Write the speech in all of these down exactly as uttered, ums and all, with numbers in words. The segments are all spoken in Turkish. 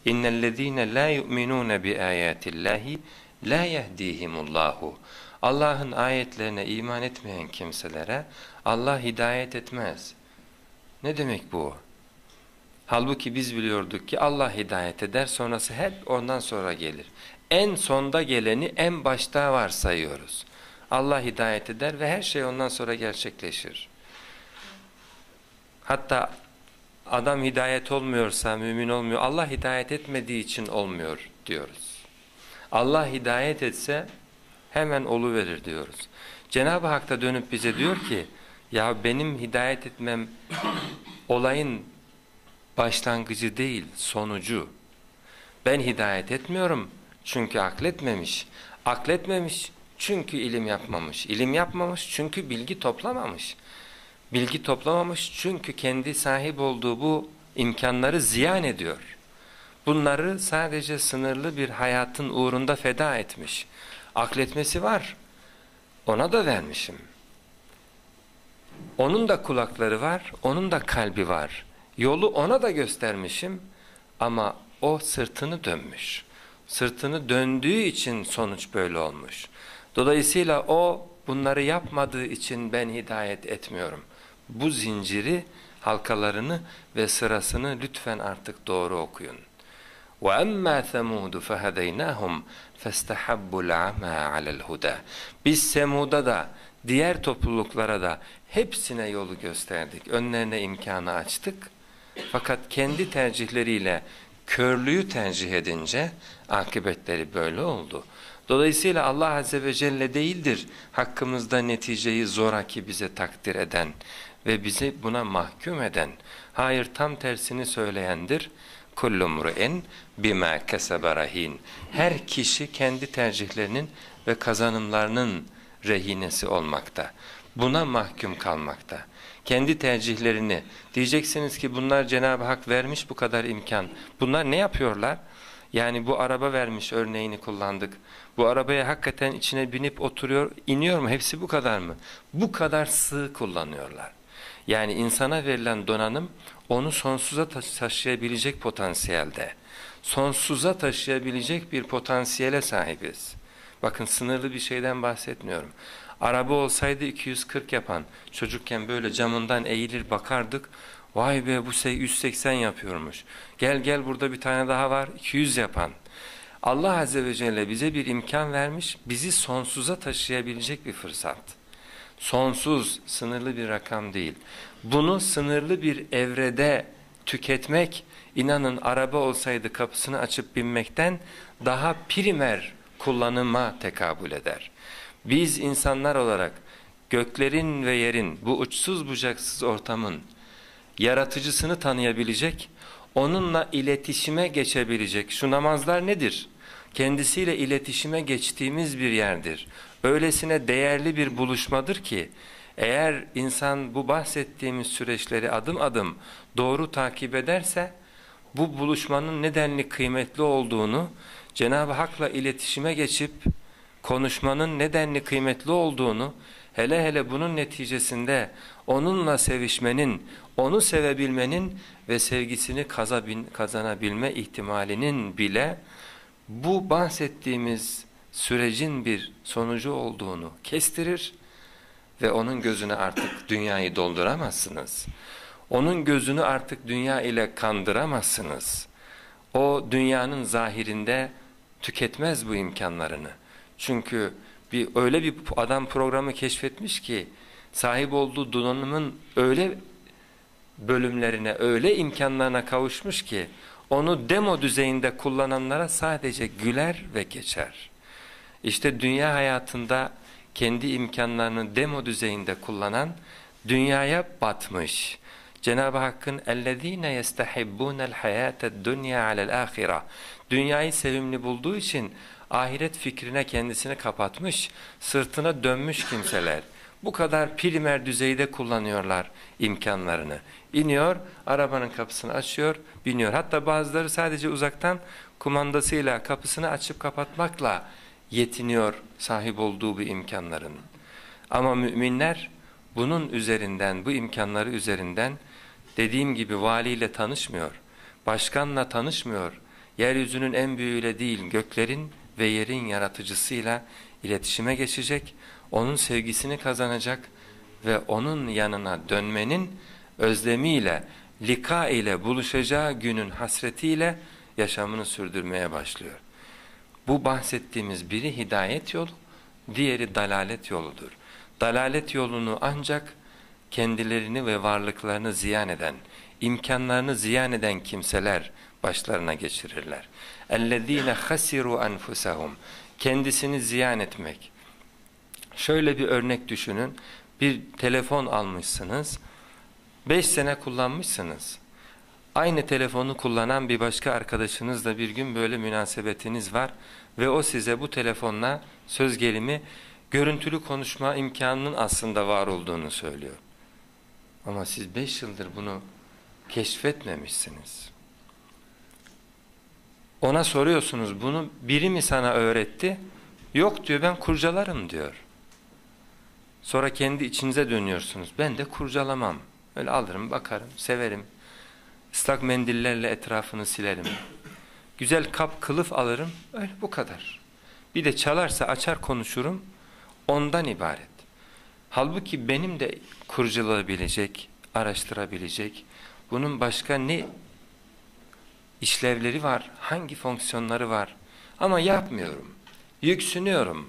İnnellezîne lâ yu'minûne bi âyâtillâhi lâ yehdîhimullâhu. Allah'ın ayetlerine iman etmeyen kimselere Allah hidayet etmez. Ne demek bu? Halbuki biz biliyorduk ki Allah hidayet eder, sonrası hep ondan sonra gelir. En sonda geleni en başta varsayıyoruz. Allah hidayet eder ve her şey ondan sonra gerçekleşir. Hatta adam hidayet olmuyorsa, mümin olmuyor, Allah hidayet etmediği için olmuyor diyoruz. Allah hidayet etse hemen oluverir diyoruz. Cenab-ı Hak da dönüp bize diyor ki, ya benim hidayet etmem olayın başlangıcı değil, sonucu. Ben hidayet etmiyorum çünkü akletmemiş. Akletmemiş çünkü ilim yapmamış. İlim yapmamış çünkü bilgi toplamamış. Bilgi toplamamış çünkü kendi sahip olduğu bu imkanları ziyan ediyor. Bunları sadece sınırlı bir hayatın uğrunda feda etmiş. Akletmesi var. Ona da vermişim. Onun da kulakları var, onun da kalbi var. Yolu ona da göstermişim ama o sırtını dönmüş. Sırtını döndüğü için sonuç böyle olmuş. Dolayısıyla o bunları yapmadığı için ben hidayet etmiyorum. Bu zinciri, halkalarını ve sırasını lütfen artık doğru okuyun. وَأَمَّا ثَمُودُ فَهَدَيْنَاهُمْ فَاسْتَحَبُّوا الْعَمَى عَلَى الْهُدَى. Biz Semud'a da, diğer topluluklara da hepsine yolu gösterdik. Önlerine imkanı açtık. Fakat kendi tercihleriyle körlüğü tercih edince akıbetleri böyle oldu. Dolayısıyla Allah Azze ve Celle değildir hakkımızda neticeyi zoraki bize takdir eden ve bizi buna mahkum eden. Hayır, tam tersini söyleyendir. Kullu mru'in bima kesebe rahin. Her kişi kendi tercihlerinin ve kazanımlarının rehinesi olmakta. Buna mahkum kalmakta. Kendi tercihlerini, diyeceksiniz ki bunlar Cenab-ı Hak vermiş bu kadar imkan. Bunlar ne yapıyorlar? Yani bu araba vermiş, örneğini kullandık. Bu arabaya hakikaten içine binip oturuyor, iniyor mu? Hepsi bu kadar mı? Bu kadar sığ kullanıyorlar. Yani insana verilen donanım onu sonsuza taşıyabilecek potansiyelde. Sonsuza taşıyabilecek bir potansiyele sahibiz. Bakın, sınırlı bir şeyden bahsetmiyorum. Araba olsaydı iki yüz kırk yapan, çocukken böyle camından eğilir bakardık. Vay be, bu yüz seksen yapıyormuş. Gel gel, burada bir tane daha var, iki yüz yapan. Allah Azze ve Celle bize bir imkan vermiş, bizi sonsuza taşıyabilecek bir fırsat. Sonsuz, sınırlı bir rakam değil. Bunu sınırlı bir evrede tüketmek, inanın araba olsaydı kapısını açıp binmekten daha primer kullanıma tekabül eder. Biz insanlar olarak göklerin ve yerin, bu uçsuz bucaksız ortamın yaratıcısını tanıyabilecek, onunla iletişime geçebilecek. Şu namazlar nedir? Kendisiyle iletişime geçtiğimiz bir yerdir. Öylesine değerli bir buluşmadır ki, eğer insan bu bahsettiğimiz süreçleri adım adım doğru takip ederse, bu buluşmanın nedenli kıymetli olduğunu, Cenab-ı Hak'la iletişime geçip konuşmanın nedenli kıymetli olduğunu, hele hele bunun neticesinde onunla sevişmenin, onu sevebilmenin ve sevgisini kazanabilme ihtimalinin bile bu bahsettiğimiz sürecin bir sonucu olduğunu kestirir ve onun gözüne artık dünyayı dolduramazsınız. Onun gözünü artık dünya ile kandıramazsınız. O dünyanın zahirinde tüketmez bu imkanlarını. Çünkü bir öyle bir adam programı keşfetmiş ki, sahip olduğu donanımın öyle bölümlerine, öyle imkanlarına kavuşmuş ki, onu demo düzeyinde kullananlara sadece güler ve geçer. İşte dünya hayatında kendi imkanlarını demo düzeyinde kullanan dünyaya batmış. Cenab-ı Hakk'ın اَلَّذ۪ينَ يَسْتَحِبُّونَ الْحَيَاةَ الدُّنْيَا عَلَى الْآخِرَةِ dünyayı sevimli bulduğu için ahiret fikrine kendisini kapatmış, sırtına dönmüş kimseler. Bu kadar primer düzeyde kullanıyorlar imkanlarını. İniyor, arabanın kapısını açıyor, biniyor. Hatta bazıları sadece uzaktan kumandasıyla kapısını açıp kapatmakla yetiniyor sahip olduğu bu imkanların. Ama müminler bunun üzerinden, bu imkanları üzerinden, dediğim gibi valiyle tanışmıyor, başkanla tanışmıyor, yeryüzünün en büyüğüyle değil, göklerin ve yerin yaratıcısıyla iletişime geçecek, onun sevgisini kazanacak ve onun yanına dönmenin özlemiyle, lika ile buluşacağı günün hasretiyle yaşamını sürdürmeye başlıyor. Bu bahsettiğimiz biri hidayet yolu, diğeri dalalet yoludur. Dalalet yolunu ancak kendilerini ve varlıklarını ziyan eden, imkanlarını ziyan eden kimseler başlarına geçirirler. اَلَّذ۪ينَ خَسِرُوا أَنْفُسَهُمْ Kendisini ziyan etmek. Şöyle bir örnek düşünün, bir telefon almışsınız, beş sene kullanmışsınız. Aynı telefonu kullanan bir başka arkadaşınızla bir gün böyle münasebetiniz var ve o size bu telefonla söz gelimi görüntülü konuşma imkanının aslında var olduğunu söylüyor. Ama siz beş yıldır bunu keşfetmemişsiniz. Ona soruyorsunuz, bunu biri mi sana öğretti? Yok diyor, ben kurcalarım diyor. Sonra kendi içinize dönüyorsunuz. Ben de kurcalamam. Öyle alırım, bakarım, severim. Islak mendillerle etrafını silerim. Güzel kap kılıf alırım, öyle bu kadar. Bir de çalarsa açar konuşurum, ondan ibaret. Halbuki benim de kurcalayabilecek, araştırabilecek, bunun başka ne işlevleri var, hangi fonksiyonları var ama yapmıyorum, yüksünüyorum.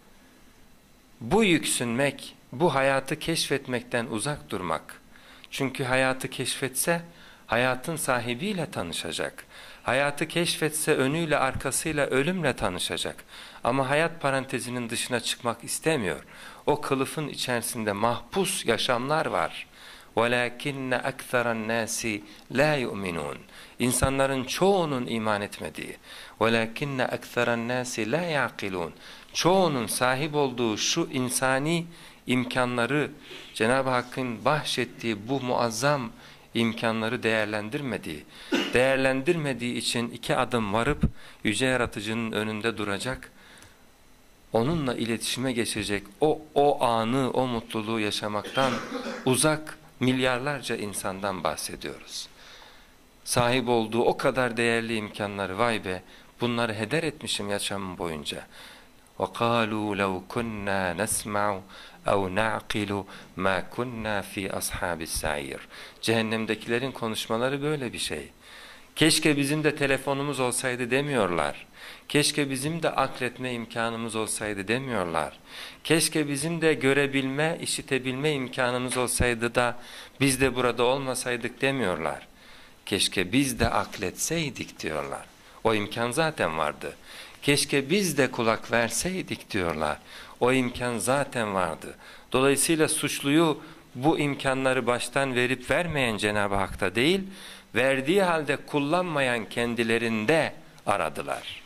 Bu yüksünmek, bu hayatı keşfetmekten uzak durmak. Çünkü hayatı keşfetse, hayatın sahibiyle tanışacak. Hayatı keşfetse önüyle arkasıyla ölümle tanışacak. Ama hayat parantezinin dışına çıkmak istemiyor. O kılıfın içerisinde mahpus yaşamlar var. وَلَاكِنَّ أَكْثَرَ النَّاسِ لَا يُؤْمِنُونَ İnsanların çoğunun iman etmediği. وَلَاكِنَّ أَكْثَرَ النَّاسِ لَا يَعْقِلُونَ Çoğunun sahip olduğu şu insani imkanları, Cenab-ı Hakk'ın bahşettiği bu muazzam imkanları değerlendirmediği, değerlendirmediği için iki adım varıp Yüce Yaratıcı'nın önünde duracak, onunla iletişime geçecek, o, o anı, o mutluluğu yaşamaktan uzak milyarlarca insandan bahsediyoruz. Sahip olduğu o kadar değerli imkanları, vay be, bunları heder etmişim yaşamım boyunca. وَقَالُوا لَوْ كُنَّا نَسْمَعُ اَوْ نَعْقِلُ مَا كُنَّا ف۪ي أَصْحَابِ السَّعِيرِ Cehennemdekilerin konuşmaları böyle bir şey. Keşke bizim de telefonumuz olsaydı demiyorlar. Keşke bizim de akletme imkanımız olsaydı demiyorlar. Keşke bizim de görebilme, işitebilme imkanımız olsaydı da biz de burada olmasaydık demiyorlar. Keşke biz de akletseydik diyorlar. O imkan zaten vardı. Keşke biz de kulak verseydik diyorlar. O imkan zaten vardı. Dolayısıyla suçluyu bu imkanları baştan verip vermeyen Cenab-ı Hak'ta değil, verdiği halde kullanmayan kendilerinde aradılar.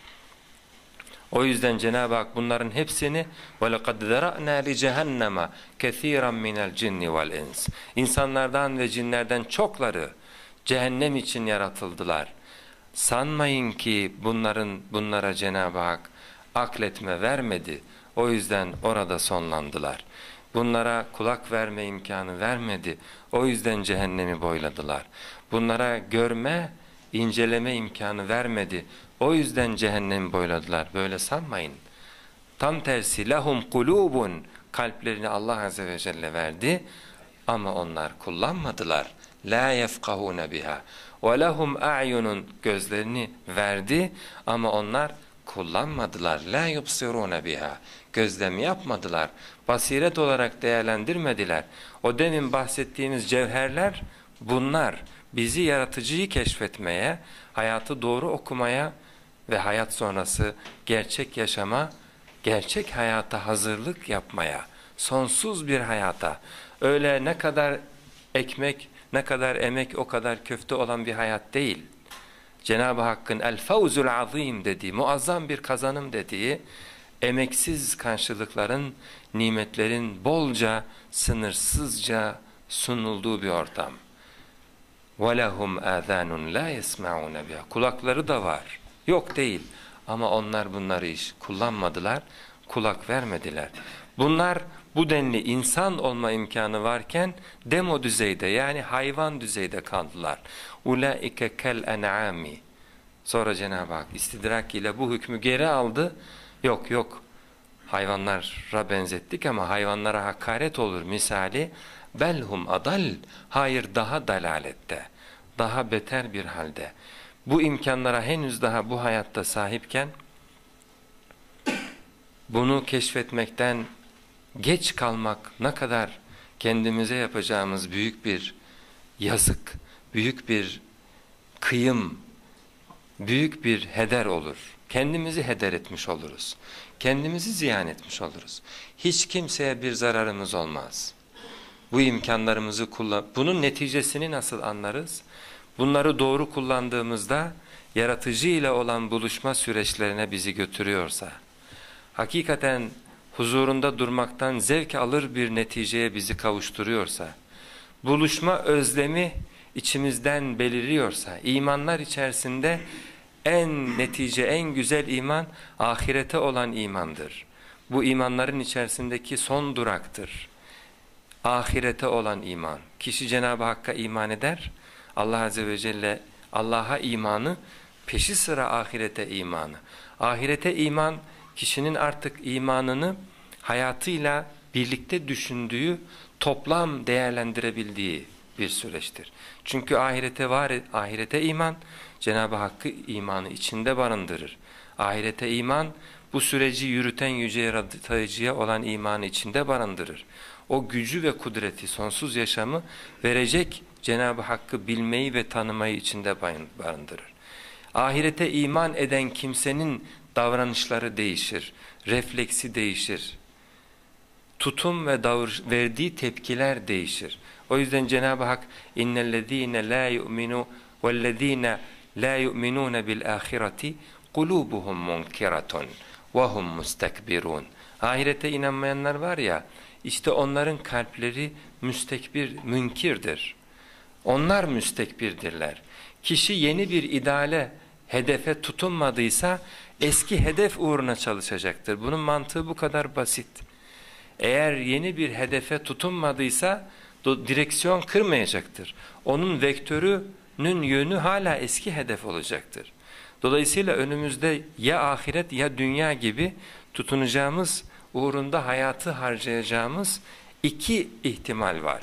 O yüzden Cenab-ı Hak bunların hepsini وَلَقَدْ ذَرَأْنَا لِجَهَنَّمَ كَثِيرًا مِنَ الْجِنِّ وَالْاِنْسِ İnsanlardan ve cinlerden çokları cehennem için yaratıldılar. Sanmayın ki bunların bunlara Cenab-ı Hak akletme vermedi. O yüzden orada sonlandılar. Bunlara kulak verme imkanı vermedi. O yüzden cehennemi boyladılar. Bunlara görme, inceleme imkanı vermedi. O yüzden cehennemi boyladılar. Böyle sanmayın. Tam tersi lahum kulubun kalplerini Allah Azze ve Celle verdi ama onlar kullanmadılar. La yefkahune biha. Ve lahum a'yunun gözlerini verdi ama onlar kullanmadılar. La yubsirune biha. Gözlem yapmadılar. Basiret olarak değerlendirmediler. O demin bahsettiğimiz cevherler bunlar. Bizi yaratıcıyı keşfetmeye, hayatı doğru okumaya ve hayat sonrası gerçek yaşama, gerçek hayata hazırlık yapmaya, sonsuz bir hayata, öyle ne kadar ekmek, ne kadar emek o kadar köfte olan bir hayat değil. Cenab-ı Hakk'ın el-fevzul azim dediği, muazzam bir kazanım dediği, emeksiz karşılıkların, nimetlerin bolca, sınırsızca sunulduğu bir ortam. وَلَهُمْ آذَانٌ لَا يَسْمَعُونَ بِهَا Kulakları da var. Yok değil. Ama onlar bunları hiç kullanmadılar, kulak vermediler. Bunlar bu denli insan olma imkanı varken demo düzeyde yani hayvan düzeyde kaldılar. اُولَٰئِكَ كَالْاَنْعَامِ Sonra Cenab-ı Hak istidrak ile bu hükmü geri aldı. Yok yok, hayvanlara benzettik ama hayvanlara hakaret olur misali. Belhum adal, hayır daha dalalette, daha beter bir halde. Bu imkanlara henüz daha bu hayatta sahipken bunu keşfetmekten geç kalmak ne kadar kendimize yapacağımız büyük bir yazık, büyük bir kıyım, büyük bir heder olur. Kendimizi heder etmiş oluruz. Kendimizi ziyan etmiş oluruz. Hiç kimseye bir zararımız olmaz. Bu imkanlarımızı kullan. Bunun neticesini nasıl anlarız? Bunları doğru kullandığımızda yaratıcı ile olan buluşma süreçlerine bizi götürüyorsa, hakikaten huzurunda durmaktan zevk alır bir neticeye bizi kavuşturuyorsa, buluşma özlemi içimizden beliriyorsa, imanlar içerisinde en netice, en güzel iman ahirete olan imandır. Bu imanların içerisindeki son duraktır. Ahirete olan iman. Kişi Cenab-ı Hakk'a iman eder, Allah Azze ve Celle Allah'a imanı, peşi sıra ahirete imanı. Ahirete iman, kişinin artık imanını hayatıyla birlikte düşündüğü, toplam değerlendirebildiği bir süreçtir. Çünkü ahirete var, ahirete iman, Cenab-ı Hakk'ı imanı içinde barındırır. Ahirete iman, bu süreci yürüten yüce yaratıcıya olan imanı içinde barındırır. O gücü ve kudreti, sonsuz yaşamı verecek Cenab-ı Hakk'ı bilmeyi ve tanımayı içinde barındırır. Ahirete iman eden kimsenin davranışları değişir, refleksi değişir. Tutum ve davır, verdiği tepkiler değişir. O yüzden Cenab-ı Hak innellezîne lâ yu'minû vellezîne lâ yu'minûne bil âhireti kulûbuhum munkiratun ve hum mustekbirûn. Ahirete inanmayanlar var ya, işte onların kalpleri müstekbir, münkirdir. Onlar müstekbirdirler. Kişi yeni bir ideale, hedefe tutunmadıysa eski hedef uğruna çalışacaktır. Bunun mantığı bu kadar basit. Eğer yeni bir hedefe tutunmadıysa direksiyon kırmayacaktır. Onun vektörünün yönü hala eski hedef olacaktır. Dolayısıyla önümüzde ya ahiret ya dünya gibi tutunacağımız, uğrunda hayatı harcayacağımız iki ihtimal var.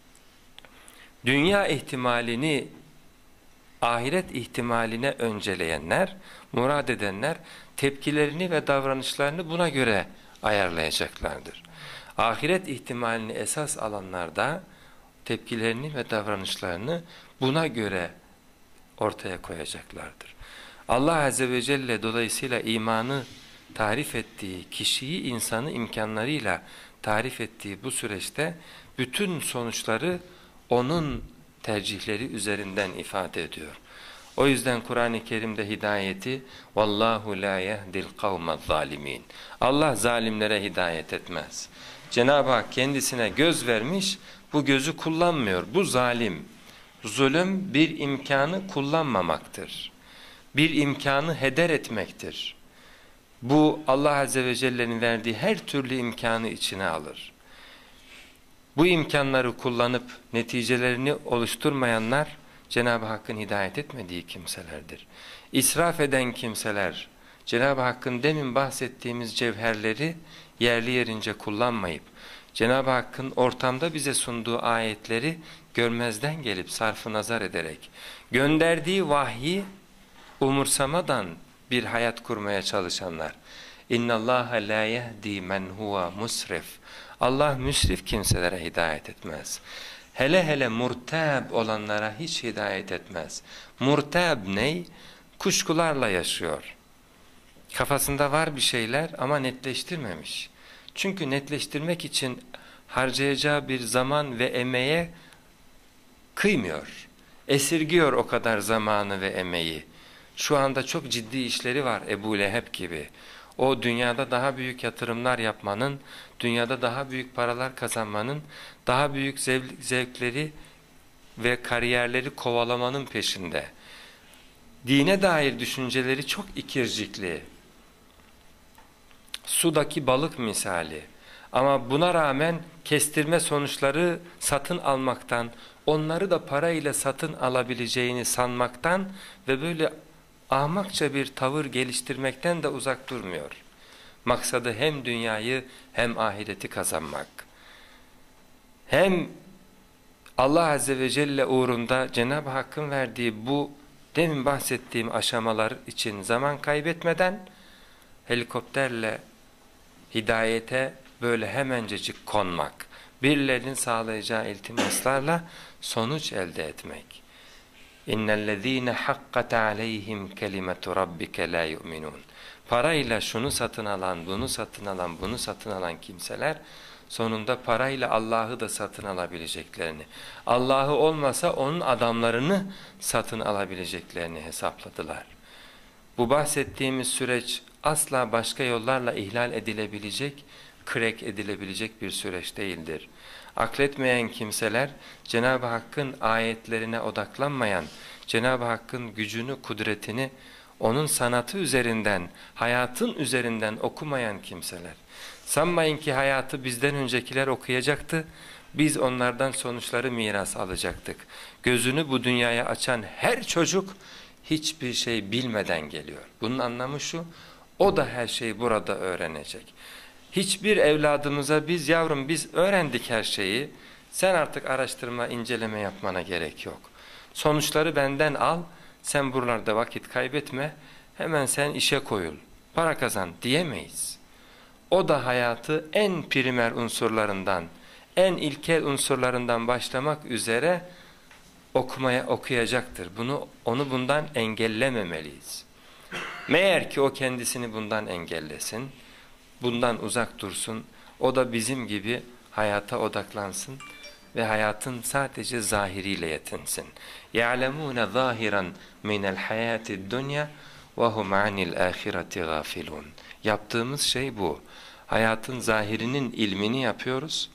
Dünya ihtimalini ahiret ihtimaline önceleyenler, murad edenler tepkilerini ve davranışlarını buna göre ayarlayacaklardır. Ahiret ihtimalini esas alanlar da tepkilerini ve davranışlarını buna göre ortaya koyacaklardır. Allah Azze ve Celle dolayısıyla imanı tarif ettiği, kişiyi, insanı imkanlarıyla tarif ettiği bu süreçte bütün sonuçları onun tercihleri üzerinden ifade ediyor. O yüzden Kur'an-ı Kerim'de hidayeti vallahu la yehdil kavmez zalimin. Allah zalimlere hidayet etmez. Cenab-ı Hak kendisine göz vermiş, bu gözü kullanmıyor. Bu zalim. Zulüm bir imkanı kullanmamaktır. Bir imkanı heder etmektir. Bu Allah Azze ve Celle'nin verdiği her türlü imkanı içine alır. Bu imkanları kullanıp neticelerini oluşturmayanlar Cenab-ı Hakk'ın hidayet etmediği kimselerdir. İsraf eden kimseler Cenab-ı Hakk'ın demin bahsettiğimiz cevherleri yerli yerince kullanmayıp Cenab-ı Hakk'ın ortamda bize sunduğu ayetleri görmezden gelip sarfı nazar ederek gönderdiği vahyi umursamadan bir hayat kurmaya çalışanlar. İnna Allaha la yehdi men huwa musrif. Allah müsrif kimselere hidayet etmez. Hele hele murtab olanlara hiç hidayet etmez. Murtab ney? Kuşkularla yaşıyor. Kafasında var bir şeyler ama netleştirmemiş. Çünkü netleştirmek için harcayacağı bir zaman ve emeğe kıymıyor. Esirgiyor o kadar zamanı ve emeği. Şu anda çok ciddi işleri var Ebu Leheb gibi. O dünyada daha büyük yatırımlar yapmanın, dünyada daha büyük paralar kazanmanın, daha büyük zevk, zevkleri ve kariyerleri kovalamanın peşinde. Dine dair düşünceleri çok ikircikli. Sudaki balık misali. Ama buna rağmen kestirme sonuçları satın almaktan, onları da parayla satın alabileceğini sanmaktan ve böyle ahmakça bir tavır geliştirmekten de uzak durmuyor. Maksadı hem dünyayı hem ahireti kazanmak. Hem Allah Azze ve Celle uğrunda Cenab-ı Hakk'ın verdiği bu demin bahsettiğim aşamalar için zaman kaybetmeden helikopterle hidayete böyle hemencecik konmak, birilerinin sağlayacağı iltimaslarla sonuç elde etmek. İnnellezîne hakkat aleyhim kelimetu rabbike la yu'minun. Parayla şunu satın alan, bunu satın alan, bunu satın alan kimseler sonunda parayla Allah'ı da satın alabileceklerini, Allah'ı olmasa onun adamlarını satın alabileceklerini hesapladılar. Bu bahsettiğimiz süreç asla başka yollarla ihlal edilebilecek, krek edilebilecek bir süreç değildir. Akletmeyen kimseler Cenab-ı Hakk'ın ayetlerine odaklanmayan, Cenab-ı Hakk'ın gücünü, kudretini onun sanatı üzerinden, hayatın üzerinden okumayan kimseler. Sanmayın ki hayatı bizden öncekiler okuyacaktı, biz onlardan sonuçları miras alacaktık. Gözünü bu dünyaya açan her çocuk hiçbir şey bilmeden geliyor. Bunun anlamı şu, o da her şeyi burada öğrenecek. Hiçbir evladımıza biz yavrum biz öğrendik her şeyi, sen artık araştırma, inceleme yapmana gerek yok. Sonuçları benden al, sen buralarda vakit kaybetme, hemen sen işe koyul, para kazan diyemeyiz. O da hayatı en primer unsurlarından, en ilkel unsurlarından başlamak üzere okumaya okuyacaktır. Bunu onu bundan engellememeliyiz. Meğer ki o kendisini bundan engellesin, bundan uzak dursun, o da bizim gibi hayata odaklansın ve hayatın sadece zahiriyle yetinsin. يَعْلَمُونَ ظَاهِرًا مِنَ الْحَيَاةِ الدُّنْيَا وَهُمْ عَنِ الْآخِرَةِ غَافِلُونَ. Yaptığımız şey bu. Hayatın zahirinin ilmini yapıyoruz.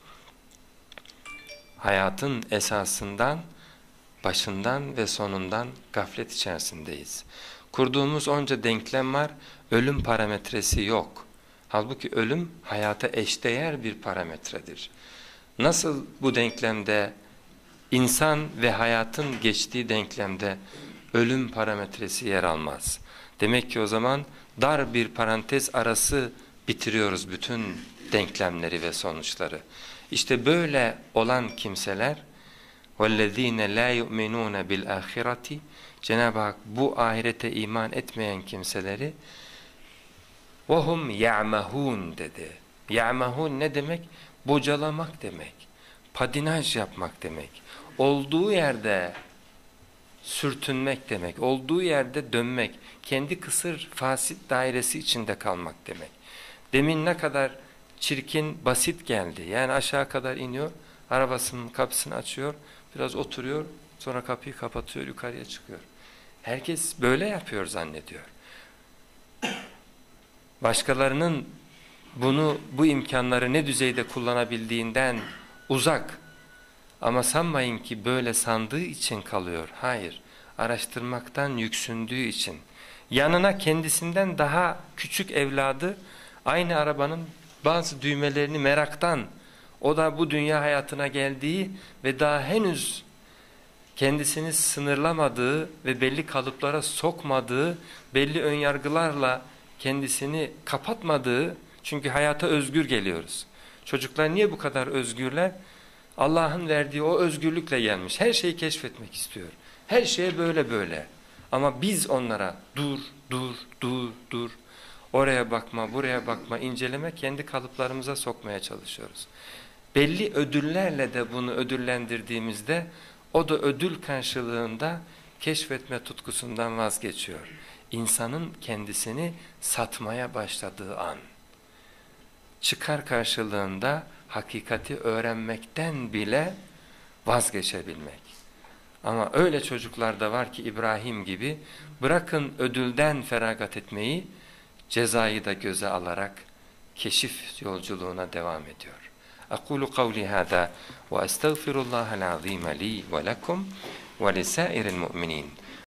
Hayatın esasından, başından ve sonundan gaflet içerisindeyiz. Kurduğumuz onca denklem var, ölüm parametresi yok. Halbuki ölüm hayata eşdeğer bir parametredir. Nasıl bu denklemde insan ve hayatın geçtiği denklemde ölüm parametresi yer almaz. Demek ki o zaman dar bir parantez arası bitiriyoruz bütün denklemleri ve sonuçları. İşte böyle olan kimseler وَالَّذ۪ينَ لَا يُؤْمِنُونَ بِالْآخِرَةِ Cenab-ı Hak bu ahirete iman etmeyen kimseleri وَهُمْ يَعْمَهُونَ dedi. يَعْمَهُونَ ne demek? Bocalamak demek. Padinaj yapmak demek. Olduğu yerde sürtünmek demek. Olduğu yerde dönmek. Kendi kısır fasit dairesi içinde kalmak demek. Demin ne kadar çirkin, basit geldi. Yani aşağı kadar iniyor, arabasının kapısını açıyor, biraz oturuyor, sonra kapıyı kapatıyor, yukarıya çıkıyor. Herkes böyle yapıyor zannediyor. Başkalarının bunu, bu imkanları ne düzeyde kullanabildiğinden uzak. Ama sanmayın ki böyle sandığı için kalıyor. Hayır, araştırmaktan yüksündüğü için. Yanına kendisinden daha küçük evladı aynı arabanın bazı düğmelerini meraktan, o da bu dünya hayatına geldiği ve daha henüz kendisini sınırlamadığı ve belli kalıplara sokmadığı, belli önyargılarla kendisini kapatmadığı, çünkü hayata özgür geliyoruz. Çocuklar niye bu kadar özgürler? Allah'ın verdiği o özgürlükle gelmiş. Her şeyi keşfetmek istiyor. Her şeye böyle böyle. Ama biz onlara dur, dur, dur, dur. Oraya bakma, buraya bakma, inceleme, kendi kalıplarımıza sokmaya çalışıyoruz. Belli ödüllerle de bunu ödüllendirdiğimizde o da ödül karşılığında keşfetme tutkusundan vazgeçiyor. İnsanın kendisini satmaya başladığı an. Çıkar karşılığında hakikati öğrenmekten bile vazgeçebilmek. Ama öyle çocuklar da var ki İbrahim gibi, bırakın ödülden feragat etmeyi, cezayı da göze alarak keşif yolculuğuna devam ediyor. أقول قولي هذا وأستغفر الله العظيم لي ولكم ولسائر المؤمنين